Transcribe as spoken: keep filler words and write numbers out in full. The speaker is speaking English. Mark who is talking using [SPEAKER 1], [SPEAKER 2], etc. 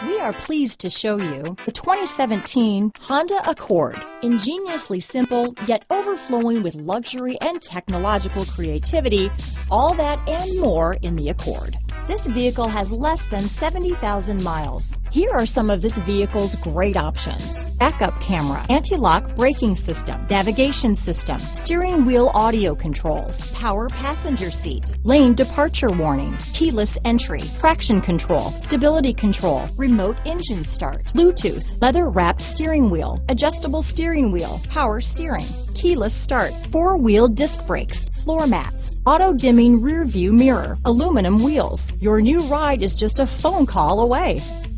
[SPEAKER 1] We are pleased to show you the twenty seventeen Honda Accord. Ingeniously simple, yet overflowing with luxury and technological creativity, all that and more in the Accord. This vehicle has less than seventy thousand miles. Here are some of this vehicle's great options: backup camera, anti-lock braking system, navigation system, steering wheel audio controls, power passenger seat, lane departure warning, keyless entry, traction control, stability control, remote engine start, Bluetooth, leather-wrapped steering wheel, adjustable steering wheel, power steering, keyless start, four-wheel disc brakes, floor mats, auto-dimming rear view mirror, aluminum wheels. Your new ride is just a phone call away.